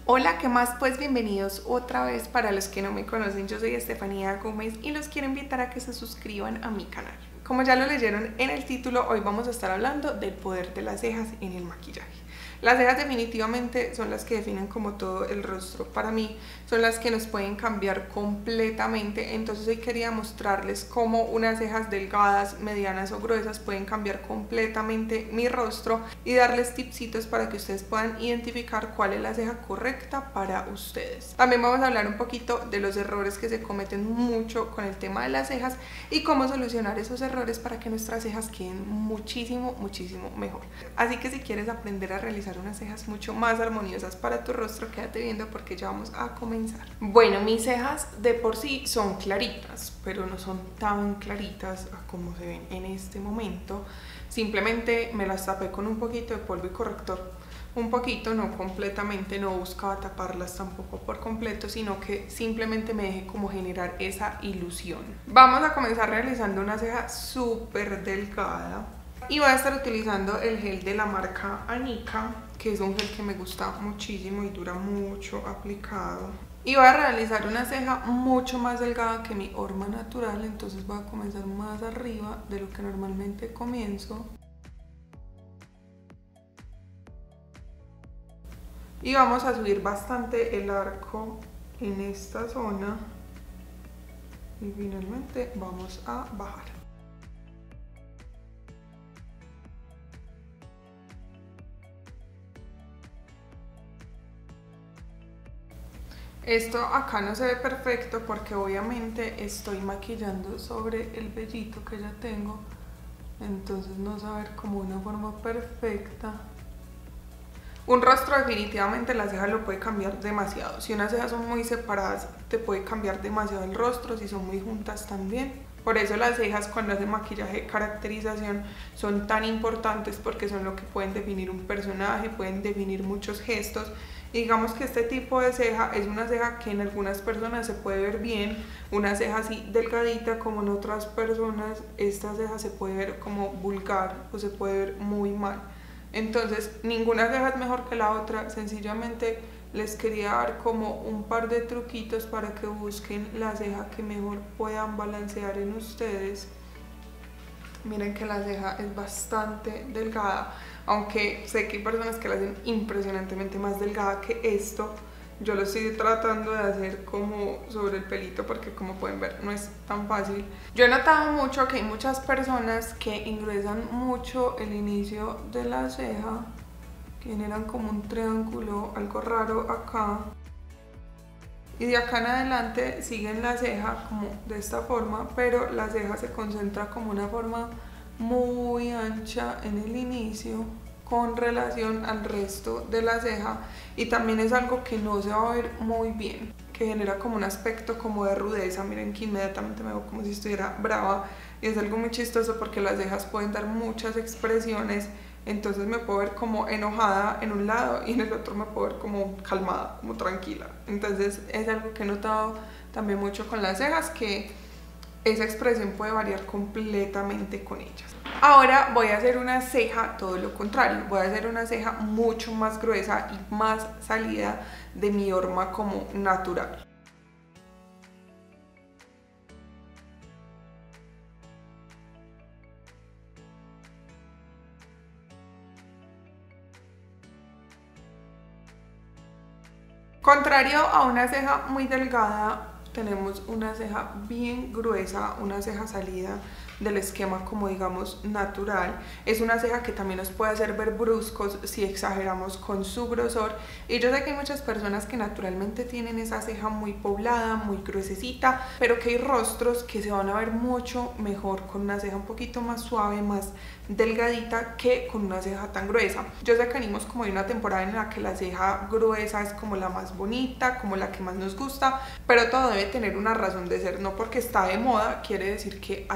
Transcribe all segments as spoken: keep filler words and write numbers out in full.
Hola, ¿qué más? Pues bienvenidos otra vez. Para los que no me conocen, yo soy Estefanía Gómez y los quiero invitar a que se suscriban a mi canal. Como ya lo leyeron en el título, hoy vamos a estar hablando del poder de las cejas en el maquillaje. Las cejas definitivamente son las que definen como todo el rostro. Para mí son las que nos pueden cambiar completamente. Entonces hoy quería mostrarles cómo unas cejas delgadas, medianas o gruesas pueden cambiar completamente mi rostro y darles tipsitos para que ustedes puedan identificar cuál es la ceja correcta para ustedes. También vamos a hablar un poquito de los errores que se cometen mucho con el tema de las cejas y cómo solucionar esos errores para que nuestras cejas queden muchísimo, muchísimo mejor. Así que si quieres aprender a realizar unas cejas mucho más armoniosas para tu rostro, quédate viendo porque ya vamos a comenzar. Bueno, mis cejas de por sí son claritas, pero no son tan claritas como se ven en este momento. Simplemente me las tapé con un poquito de polvo y corrector. Un poquito, no completamente, no buscaba taparlas tampoco por completo, sino que simplemente me dejé como generar esa ilusión. Vamos a comenzar realizando una ceja súper delgada. Y voy a estar utilizando el gel de la marca Anika, que es un gel que me gusta muchísimo y dura mucho aplicado. Y voy a realizar una ceja mucho más delgada que mi horma natural, entonces voy a comenzar más arriba de lo que normalmente comienzo. Y vamos a subir bastante el arco en esta zona. Y finalmente vamos a bajar. Esto acá no se ve perfecto porque obviamente estoy maquillando sobre el vellito que ya tengo, entonces no se va a ver como una forma perfecta. Un rostro definitivamente la ceja lo puede cambiar demasiado. Si unas cejas son muy separadas te puede cambiar demasiado el rostro, si son muy juntas también. Por eso las cejas cuando hacen maquillaje de caracterización son tan importantes, porque son lo que pueden definir un personaje, pueden definir muchos gestos. Y digamos que este tipo de ceja es una ceja que en algunas personas se puede ver bien, una ceja así delgadita, como en otras personas esta ceja se puede ver como vulgar o se puede ver muy mal. Entonces ninguna ceja es mejor que la otra, sencillamente les quería dar como un par de truquitos para que busquen la ceja que mejor puedan balancear en ustedes. Miren que la ceja es bastante delgada, aunque sé que hay personas que la hacen impresionantemente más delgada que esto. Yo lo estoy tratando de hacer como sobre el pelito porque, como pueden ver, no es tan fácil. Yo he notado mucho que hay muchas personas que ingresan mucho el inicio de la ceja, que generan como un triángulo, algo raro acá. Y de acá en adelante siguen la ceja como de esta forma, pero la ceja se concentra como una forma muy ancha en el inicio con relación al resto de la ceja, y también es algo que no se va a ver muy bien, que genera como un aspecto como de rudeza. Miren que inmediatamente me veo como si estuviera brava, y es algo muy chistoso porque las cejas pueden dar muchas expresiones. Entonces me puedo ver como enojada en un lado y en el otro me puedo ver como calmada, como tranquila. Entonces es algo que he notado también mucho con las cejas, que esa expresión puede variar completamente con ellas. Ahora voy a hacer una ceja todo lo contrario, voy a hacer una ceja mucho más gruesa y más salida de mi horma como natural. Contrario a una ceja muy delgada, tenemos una ceja bien gruesa, una ceja salida del esquema como digamos natural. Es una ceja que también nos puede hacer ver bruscos si exageramos con su grosor, y yo sé que hay muchas personas que naturalmente tienen esa ceja muy poblada, muy gruesecita, pero que hay rostros que se van a ver mucho mejor con una ceja un poquito más suave, más delgadita, que con una ceja tan gruesa. Yo sé que venimos como de una temporada en la que la ceja gruesa es como la más bonita, como la que más nos gusta, pero todo debe tener una razón de ser. No porque está de moda quiere decir que a todos nos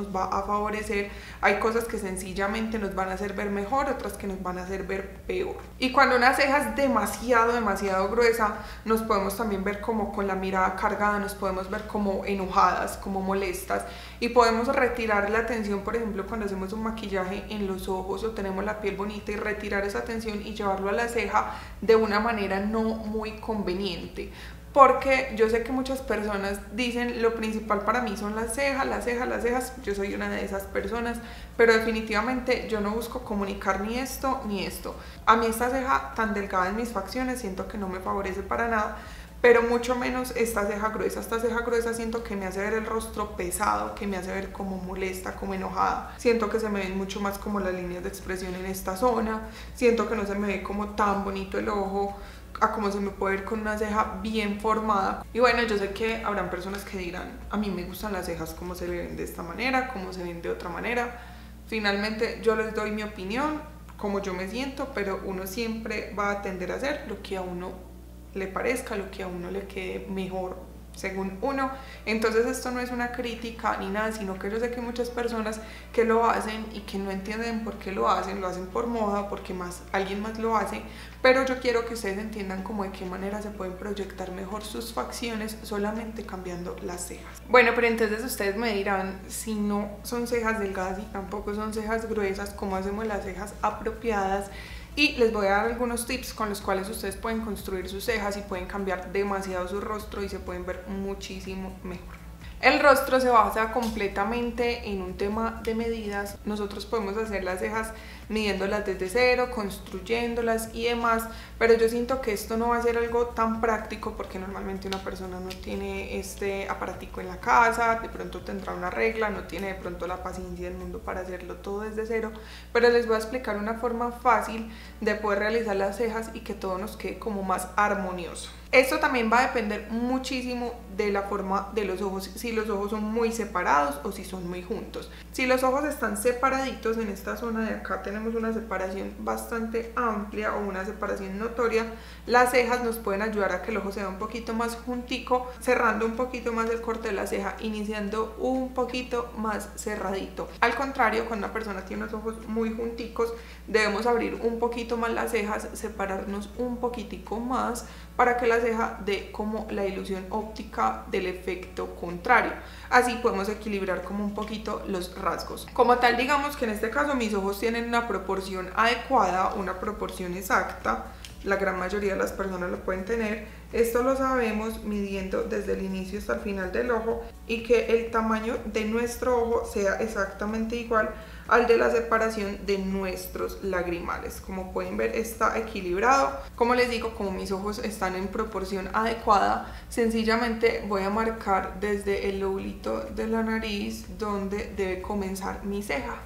nos va a favorecer. Hay cosas que sencillamente nos van a hacer ver mejor, otras que nos van a hacer ver peor. Y cuando una ceja es demasiado, demasiado gruesa, nos podemos también ver como con la mirada cargada, nos podemos ver como enojadas, como molestas, y podemos retirar la tensión, por ejemplo, cuando hacemos un maquillaje en los ojos o tenemos la piel bonita, y retirar esa tensión y llevarlo a la ceja de una manera no muy conveniente. Porque yo sé que muchas personas dicen lo principal para mí son las cejas, las cejas, las cejas. Yo soy una de esas personas, pero definitivamente yo no busco comunicar ni esto ni esto. A mí esta ceja tan delgada en mis facciones siento que no me favorece para nada, pero mucho menos esta ceja gruesa. Esta ceja gruesa siento que me hace ver el rostro pesado, que me hace ver como molesta, como enojada. Siento que se me ven mucho más como las líneas de expresión en esta zona. Siento que no se me ve como tan bonito el ojo a como se me puede ver con una ceja bien formada. Y bueno, yo sé que habrán personas que dirán, a mí me gustan las cejas como se ven de esta manera, como se ven de otra manera. Finalmente yo les doy mi opinión, como yo me siento, pero uno siempre va a tender a hacer lo que a uno le parezca, lo que a uno le quede mejor según uno. Entonces esto no es una crítica ni nada, sino que yo sé que hay muchas personas que lo hacen y que no entienden por qué lo hacen, lo hacen por moda, porque más, alguien más lo hace, pero yo quiero que ustedes entiendan como de qué manera se pueden proyectar mejor sus facciones solamente cambiando las cejas. Bueno, pero entonces ustedes me dirán, si no son cejas delgadas y tampoco son cejas gruesas, ¿cómo hacemos las cejas apropiadas? Y les voy a dar algunos tips con los cuales ustedes pueden construir sus cejas y pueden cambiar demasiado su rostro y se pueden ver muchísimo mejor. El rostro se basa completamente en un tema de medidas. Nosotros podemos hacer las cejas midiéndolas desde cero, construyéndolas y demás, pero yo siento que esto no va a ser algo tan práctico porque normalmente una persona no tiene este aparatico en la casa, de pronto tendrá una regla, no tiene de pronto la paciencia del mundo para hacerlo todo desde cero, pero les voy a explicar una forma fácil de poder realizar las cejas y que todo nos quede como más armonioso. Esto también va a depender muchísimo de la forma de los ojos, si los ojos son muy separados o si son muy juntos. Si los ojos están separaditos, en esta zona de acá tenemos una separación bastante amplia o una separación notoria, las cejas nos pueden ayudar a que el ojo sea un poquito más juntico, cerrando un poquito más el corte de la ceja, iniciando un poquito más cerradito. Al contrario, cuando una persona tiene los ojos muy junticos, debemos abrir un poquito más las cejas, separarnos un poquitico más para que la ceja dé como la ilusión óptica del efecto contrario. Así podemos equilibrar como un poquito los rasgos. Como tal, digamos que en este caso mis ojos tienen una proporción adecuada, una proporción exacta. La gran mayoría de las personas lo pueden tener. Esto lo sabemos midiendo desde el inicio hasta el final del ojo, y que el tamaño de nuestro ojo sea exactamente igual al de la separación de nuestros lagrimales. Como pueden ver, está equilibrado. Como les digo, como mis ojos están en proporción adecuada, sencillamente voy a marcar desde el lobulito de la nariz donde debe comenzar mi ceja.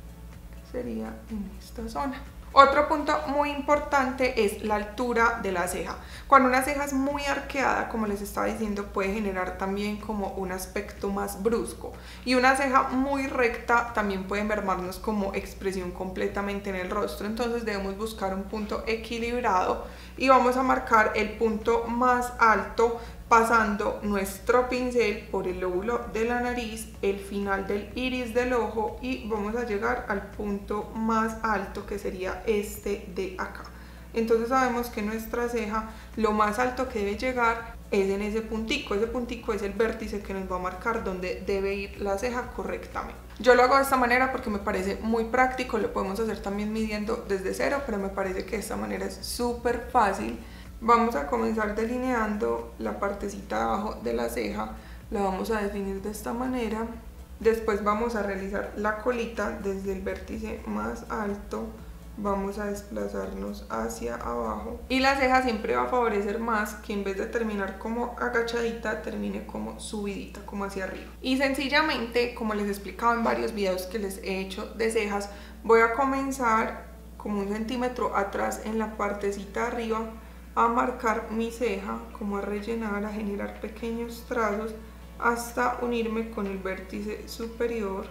Sería en esta zona. Otro punto muy importante es la altura de la ceja. Cuando una ceja es muy arqueada, como les estaba diciendo, puede generar también como un aspecto más brusco. Y una ceja muy recta también puede mermarnos como expresión completamente en el rostro. Entonces debemos buscar un punto equilibrado y vamos a marcar el punto más alto pasando nuestro pincel por el lóbulo de la nariz, el final del iris del ojo, y vamos a llegar al punto más alto, que sería este de acá. Entonces sabemos que nuestra ceja, lo más alto que debe llegar es en ese puntico. Ese puntico es el vértice que nos va a marcar donde debe ir la ceja correctamente. Yo lo hago de esta manera porque me parece muy práctico. Lo podemos hacer también midiendo desde cero, pero me parece que de esta manera es súper fácil. Vamos a comenzar delineando la partecita de abajo de la ceja, la vamos a definir de esta manera. Después vamos a realizar la colita desde el vértice más alto, vamos a desplazarnos hacia abajo, y la ceja siempre va a favorecer más que en vez de terminar como agachadita, termine como subidita, como hacia arriba. Y sencillamente, como les he explicado en varios videos que les he hecho de cejas, voy a comenzar como un centímetro atrás en la partecita de arriba a marcar mi ceja, como a rellenar, a generar pequeños trazos hasta unirme con el vértice superior,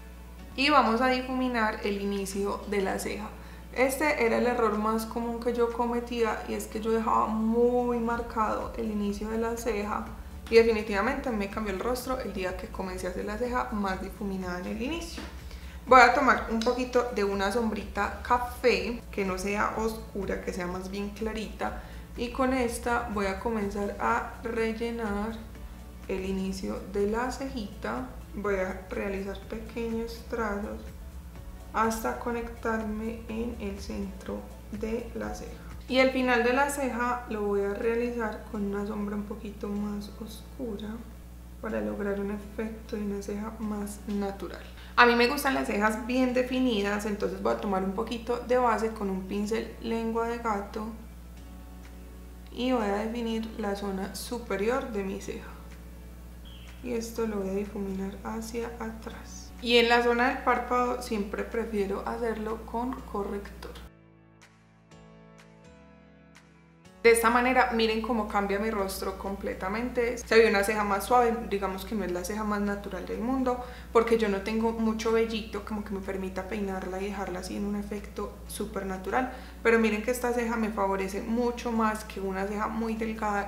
y vamos a difuminar el inicio de la ceja. Este era el error más común que yo cometía, y es que yo dejaba muy marcado el inicio de la ceja y definitivamente me cambió el rostro el día que comencé a hacer la ceja más difuminada en el inicio. Voy a tomar un poquito de una sombrita café, que no sea oscura, que sea más bien clarita, y con esta voy a comenzar a rellenar el inicio de la cejita. Voy a realizar pequeños trazos hasta conectarme en el centro de la ceja. Y el final de la ceja lo voy a realizar con una sombra un poquito más oscura para lograr un efecto de una ceja más natural. A mí me gustan las cejas bien definidas, entonces voy a tomar un poquito de base con un pincel lengua de gato y voy a definir la zona superior de mi ceja. Y esto lo voy a difuminar hacia atrás. Y en la zona del párpado siempre prefiero hacerlo con corrector. De esta manera, miren cómo cambia mi rostro completamente. Se ve una ceja más suave, digamos que no es la ceja más natural del mundo, porque yo no tengo mucho vellito como que me permita peinarla y dejarla así en un efecto súper natural. Pero miren que esta ceja me favorece mucho más que una ceja muy delgada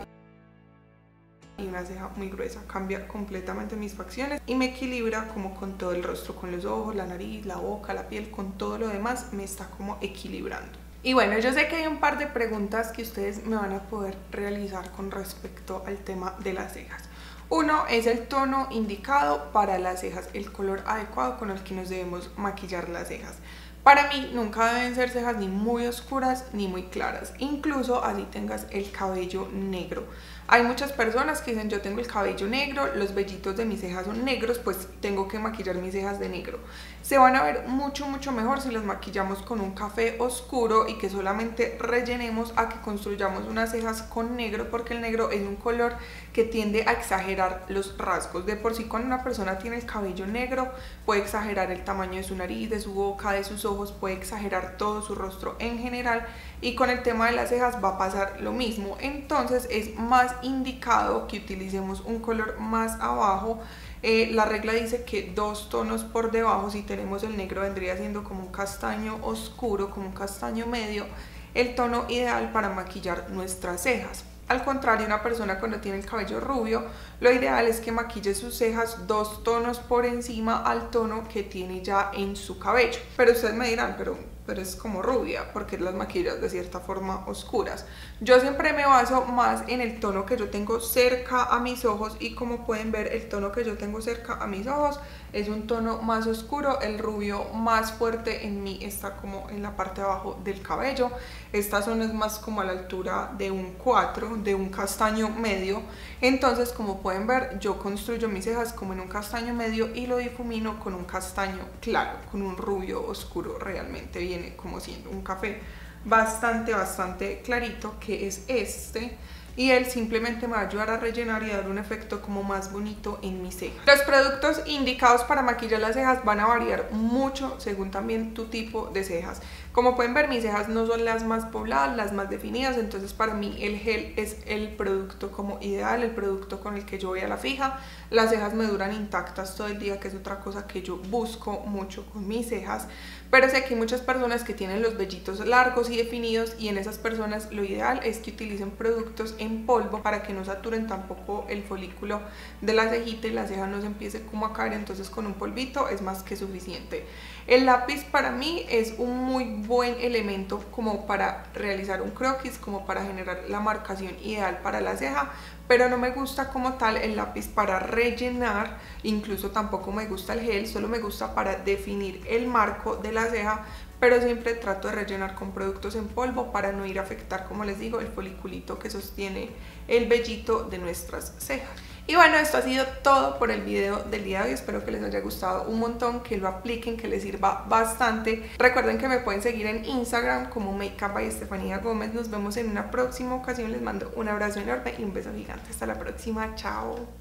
y una ceja muy gruesa. Cambia completamente mis facciones y me equilibra como con todo el rostro, con los ojos, la nariz, la boca, la piel, con todo lo demás me está como equilibrando. Y bueno, yo sé que hay un par de preguntas que ustedes me van a poder realizar con respecto al tema de las cejas. Uno es el tono indicado para las cejas, el color adecuado con el que nos debemos maquillar las cejas. Para mí nunca deben ser cejas ni muy oscuras ni muy claras, incluso así tengas el cabello negro. Hay muchas personas que dicen: yo tengo el cabello negro, los vellitos de mis cejas son negros, pues tengo que maquillar mis cejas de negro. Se van a ver mucho mucho mejor si los maquillamos con un café oscuro y que solamente rellenemos a que construyamos unas cejas con negro, porque el negro es un color que tiende a exagerar los rasgos. De por sí, cuando una persona tiene el cabello negro puede exagerar el tamaño de su nariz, de su boca, de sus ojos, puede exagerar todo su rostro en general, y con el tema de las cejas va a pasar lo mismo. Entonces es más indicado que utilicemos un color más abajo. Eh, la regla dice que dos tonos por debajo, si tenemos el negro vendría siendo como un castaño oscuro, como un castaño medio, el tono ideal para maquillar nuestras cejas. Al contrario, una persona cuando tiene el cabello rubio, lo ideal es que maquille sus cejas dos tonos por encima al tono que tiene ya en su cabello. Pero ustedes me dirán, pero, pero es como rubia, porque las maquillas de cierta forma oscuras. Yo siempre me baso más en el tono que yo tengo cerca a mis ojos, y como pueden ver, el tono que yo tengo cerca a mis ojos es un tono más oscuro. El rubio más fuerte en mí está como en la parte de abajo del cabello. Esta zona es más como a la altura de un cuatro, de un castaño medio. Entonces, como pueden ver, yo construyo mis cejas como en un castaño medio y lo difumino con un castaño claro, con un rubio oscuro. Realmente viene como siendo un café bastante bastante clarito, que es este, y él simplemente me va a ayudar a rellenar y a dar un efecto como más bonito en mis cejas. Los productos indicados para maquillar las cejas van a variar mucho según también tu tipo de cejas. Como pueden ver, mis cejas no son las más pobladas, las más definidas, entonces para mí el gel es el producto como ideal, el producto con el que yo voy a la fija. Las cejas me duran intactas todo el día, que es otra cosa que yo busco mucho con mis cejas. Pero sé que hay muchas personas que tienen los vellitos largos y definidos, y en esas personas lo ideal es que utilicen productos en polvo para que no saturen tampoco el folículo de la cejita y la ceja no se empiece como a caer. Entonces con un polvito es más que suficiente. El lápiz para mí es un muy buen elemento como para realizar un croquis, como para generar la marcación ideal para la ceja, pero no me gusta como tal el lápiz para rellenar, incluso tampoco me gusta el gel, solo me gusta para definir el marco de la ceja, pero siempre trato de rellenar con productos en polvo para no ir a afectar, como les digo, el foliculito que sostiene el vellito de nuestras cejas. Y bueno, esto ha sido todo por el video del día de hoy. Espero que les haya gustado un montón, que lo apliquen, que les sirva bastante. Recuerden que me pueden seguir en Instagram como Makeup by Estefanía Gómez. Nos vemos en una próxima ocasión. Les mando un abrazo enorme y un beso gigante. Hasta la próxima. Chao.